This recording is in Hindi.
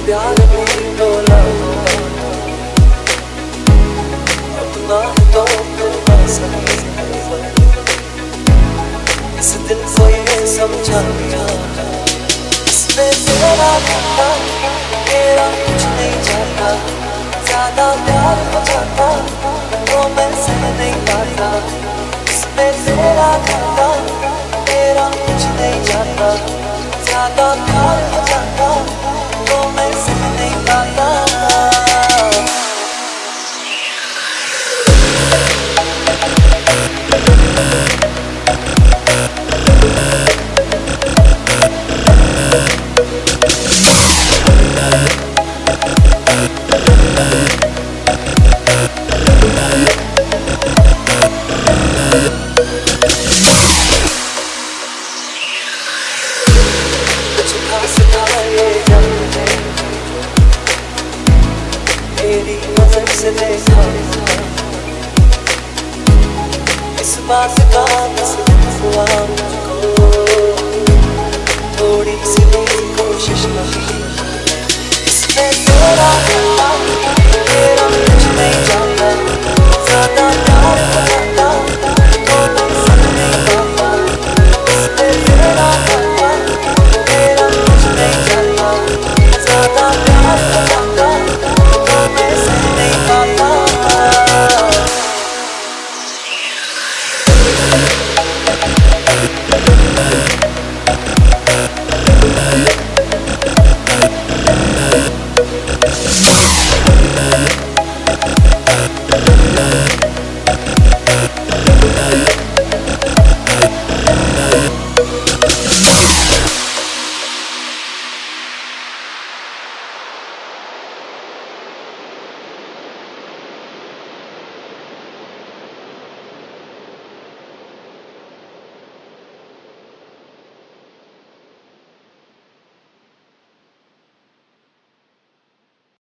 प्यार भी बोला अपना तो सही इस दिल को ये समझा दिया इसमें तेरा घाटा तेरा कुछ नहीं जाता ज्यादा प्यार हो जाता तो मैं सह नहीं पाता इसमें तेरा घाटा तेरा कुछ नहीं जाता ज्यादा प्यार हो जाता तो मैं सह नहीं पाता तेरी नजर से देखा इस बात का बस हुआ मुझको थोड़ी सी कोशिश नहीं इसमें तेरा